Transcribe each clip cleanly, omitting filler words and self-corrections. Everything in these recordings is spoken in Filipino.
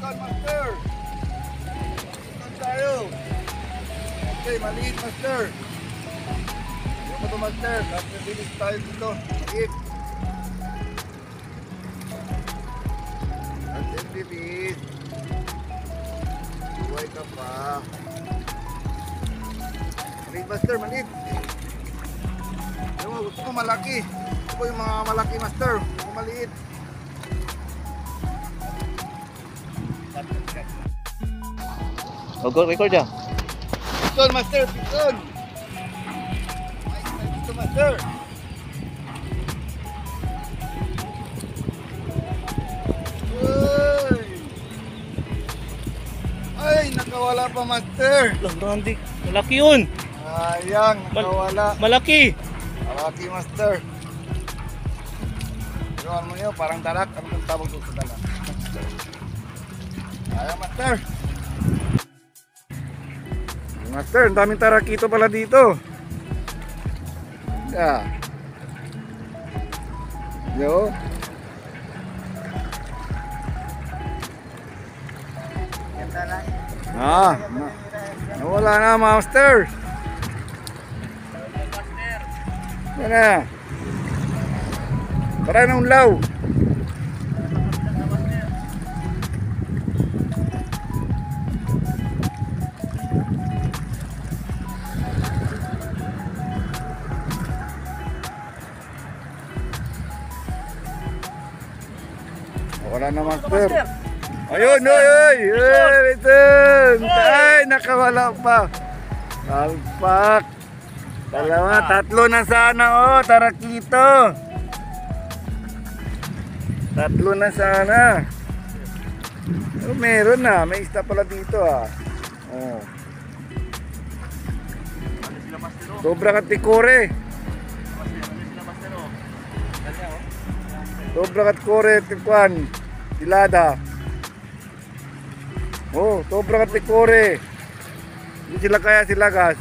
Piston, master. Piston tayo. Okay, maliit, master. Yung ito, master. Tapos bilis tayo dito. Maliit. Tapos bilis. Buhay ka pa. Maliit, master, maliit. Gusto ko malaki. Gusto ko yung mga malaki, master. Gusto ko maliit. Record ya. Piston, master, piston. Piston, master. Ay, nakawala pa, master. Lang Randy, malaki yun. Sayang, nakawala. Malaki. Malaki, master. Pero ano yun, parang darak. Ano kung tawag ko sa darak? Sayang, master. Master, ang daming tarakito pala dito. Yeah. Yo. Nawala na, master. Yan na. Para na unlaw. Wala na, master. Ayun, oy, Vincent. Ay, nakawala pa. Alpak. Dalawa, tatlo na sana, oh, tarakito. Tatlo na sana. Oh, meron na, may isa pala dito, ah. Oh. Sobra ka tikore. Sobra kat kore tikuan dilada. Oh, sobra kat kore. Hindi sila kaya silagas.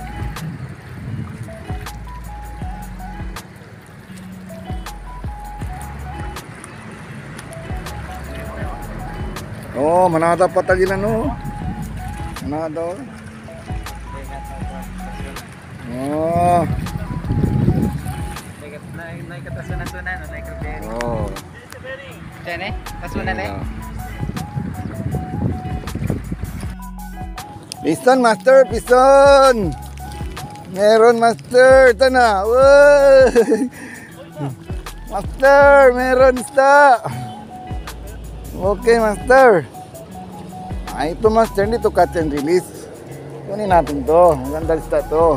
Oh, manada pa tali na no. Manada. Oh. Naik ke tasunan-sunan, naik ke beri. Oh. Diyan eh, tasunan eh. Piston, master, piston. Meron, master. Ito na. Master, meron isda. Okay, master. Ah, ito, master. Dito catch and release. Kunin natin to. Maganda isda to.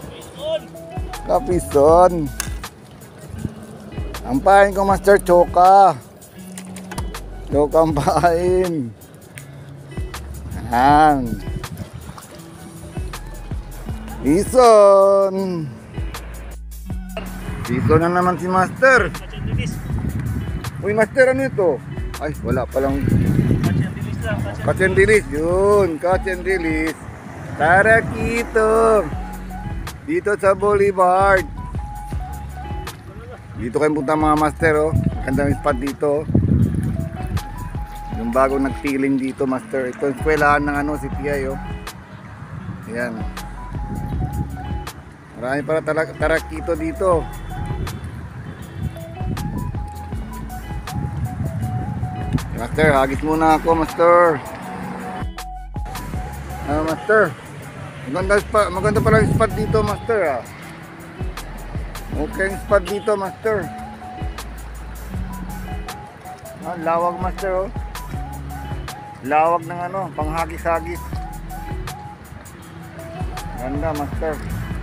Kapiston. Ang pain ko, master, choka. Choka ang pain. Ayan. Bison. Bison na naman si master. Uy, master, ano ito? Ay, wala palang. Catch and release. Yun, catch and release. Tarakito. Dito sa Boulevard. Dito kayo punta, mga master, oh. Gandang spot dito. Yung bagong nagpiling dito, master. Ito yung eskwelahan ng ano, si Pia, oh. Ayan. Marami para tarakito dito. Master, hagis muna ako, master. Master. Maganda pala yung spot dito, master, ah. Okay yung spot dito, master. Ah, lawag, master, oh. Lawag ng ano, panghagis-hagis. Ganda, master.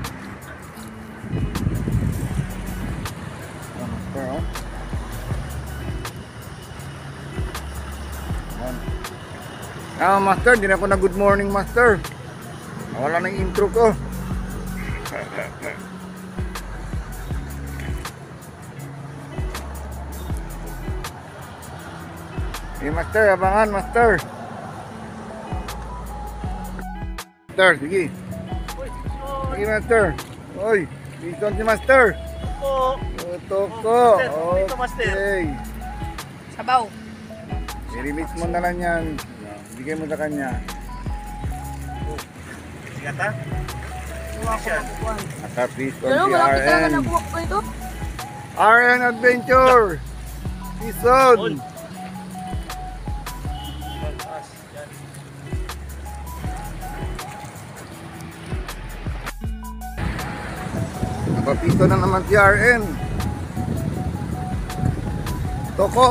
Ah, master, oh. Ah, master, di na ako na good morning, master. Nawala na yung intro ko. Eh, master, abangan, master. Master, sige. Sige, master. Oy, bison si master. Toko. Ito, master. Okay. Sabaw. I-release mo na lang yan. Bigay mo sa kanya. Sigat ha? Naka-piston Pero si malaki talaga RN. nakuha ko ito. RN Adventure! Season! Naka-piston na naman si RN. Toko!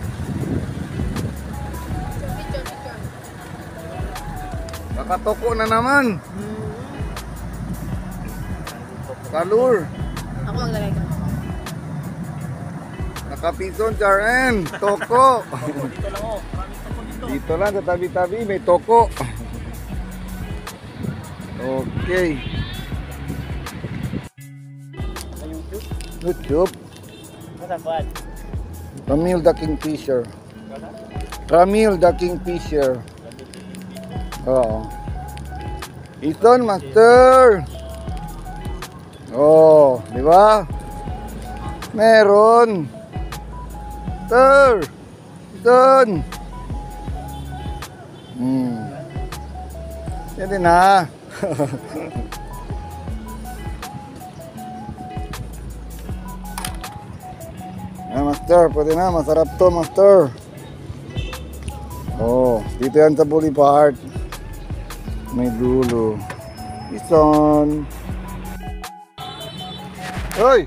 Nakatoko na naman. Kalur. Ako ang lalagay ko. Nakapison si RN. Toko. Dito lang oh. Maraming toko dito. Dito lang sa tabi-tabi may toko. Okay. Sa YouTube. YouTube. Matapad. Ramil the Kingfisher. Ramil the Kingfisher. Oo. Ison Master. Oh, di ba? Meron. Sir. Ison. Yan din ha. Master, pwede na. Masarap to, Master. Oh, dito yan sa Boulevard. May dulo. Ison. Hoy!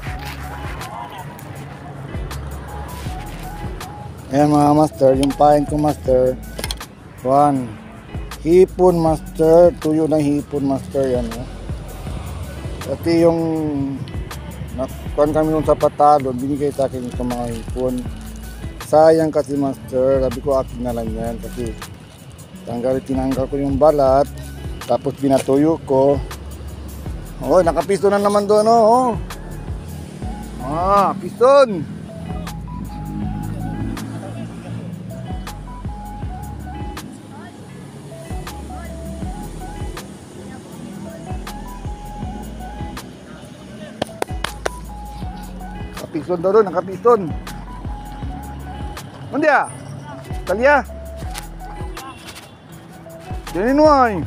Ayan mga Master, yung pain ko Master. 1. Hipon Master. Tuyo na hipon Master yan. Pati yung nakuhan kami nung sa patalo, binigay sa akin itong mga hipon. Sayang kasi Master, sabi ko akin na lang yan kasi tinanggal ko yung balat, tapos pinatuyo ko. Oh, nakapiston na naman doon oh. Piston. Nakapiston daw doon, nakapiston. Hindi ah. Talya. Diyan mo ay.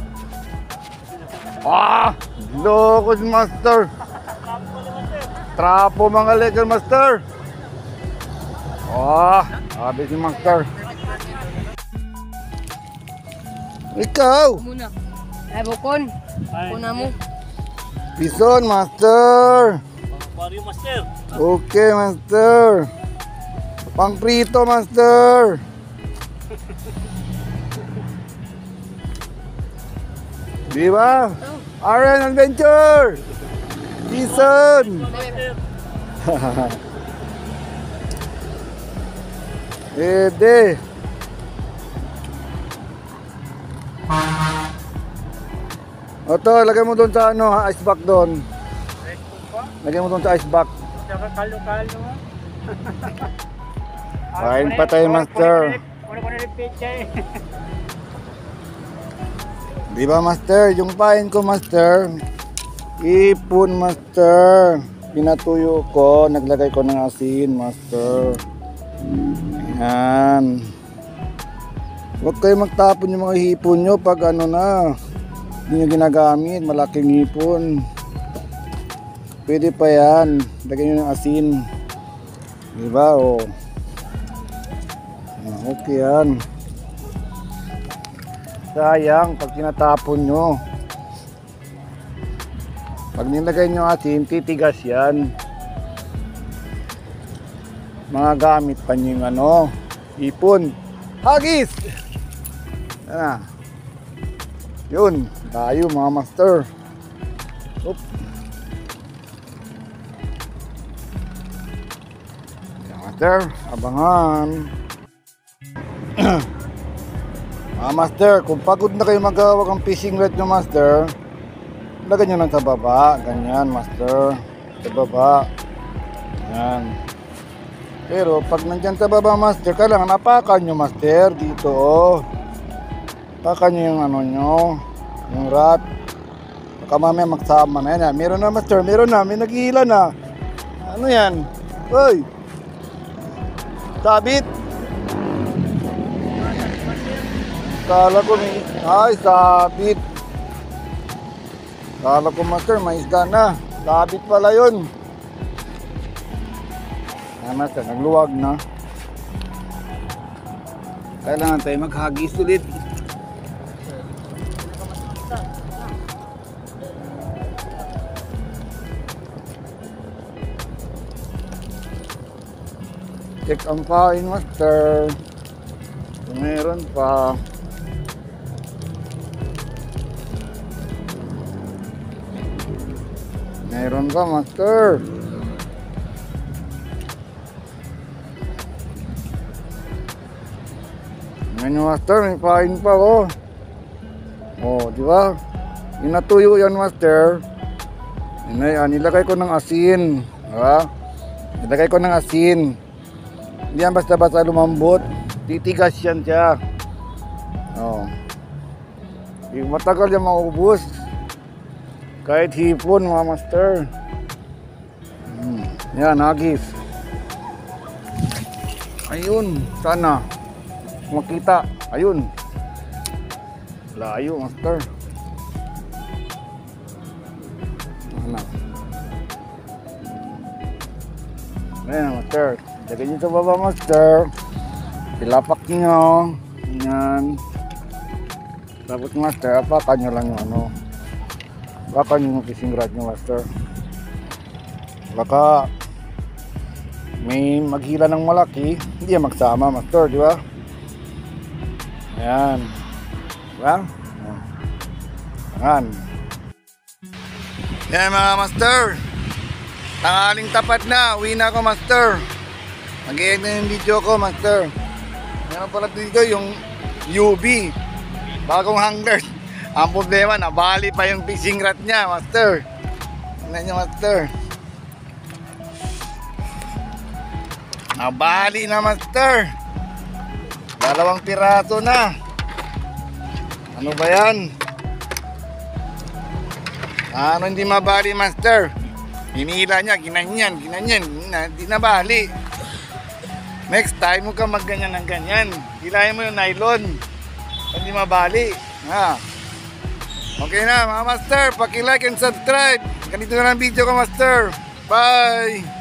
Loko si Master. Trapo mga legal Master. Sabi si Master. Ikaw. Muna. Ay, bukon. Kuna mo. Pison Master. Aquarium Master. Okay Master. Pang prito Master. Di ba? RN Adventure! Season! Ede! Oto, lagay mo doon sa ano, ice pack doon. Lagay mo doon sa ice pack. Kalo-kalo ha. Kain pa tayo, Master. Kuna ko na repeat siya eh. Di ba Master? Yung pain ko Master, ipon Master. Pinatuyo ko, naglagay ko ng asin Master. Ayan. Huwag kayo magtapon yung mga hipon nyo pag ano na, hindi nyo ginagamit, malaking hipon. Pwede pa yan, lagyan nyo ng asin. Di ba? O. Okay yan. Sayang pag tinatapon nyo. Pag nilagay nyo asin, titigas yan. Mga gamit pa nyo yung ano, ipon. Hagis! Yun, tayo mga Master. Oop. Master, abangan. Master, kung pagod na kayo magawag ang fishing rod nyo Master, lagyan nyo lang sa baba. Ganyan Master, sa baba. Yan. Pero pag nandyan sa baba Master, kailangan napakan nyo Master. Dito oh. Pakan nyo yung ano nyo, yung rod. Baka mamaya magsama na yan. Meron na Master, meron na. May naghihila na. Ano yan? Uy! Sabit! Kala ko may... Ay, sabit. Kala ko master, may isda na. Sabit pala yun. Ay master, nagluwag na. Kailangan tayo maghagis ulit. Check ang pain master. Kung meron pa. Meron pa master. Ngayon master, may pain pa oh. Oh, di ba? Inatuyo yan master. Nilagay ko ng asin. Diba? Nilagay ko ng asin. Hindi yan basta-basta lumambot. Titigas yan siya. Oh. Di matagal yan maubos. Kahit hipon mga master. Yan, hagis. Ayun, sana makita. Ayun. Layo master. Ano? Ayan master. Lagay nyo sa baba master. Pilapak nyo. Yan. Tapos master, apakan nyo lang yung ano. Apakan nyo yung fishing rod nyo master. Baka may maghila ng malaki, hindi yan magsama master, di ba? Ayan. Diba? Ayan. Yan mga master. Tanghaling tapat na. Uwi na ako master. Mag-i-end na yung video ko master. Meron pala dito yung UV. Bagong hangler. Ang problema, nabali pa yung fishing rod niya master. Tingnan nyo master. Nabali na master. 2 piraso na. Ano ba yan? Ano hindi mabali master? Hinila niya, ginanyan. Hindi nabali. Next time, huwag kang magganyan ng ganyan. Hilahin mo yung nylon. Hindi mabali. Ha? Okay na mga master, paki-like and subscribe. Ganito na lang video ko master. Bye!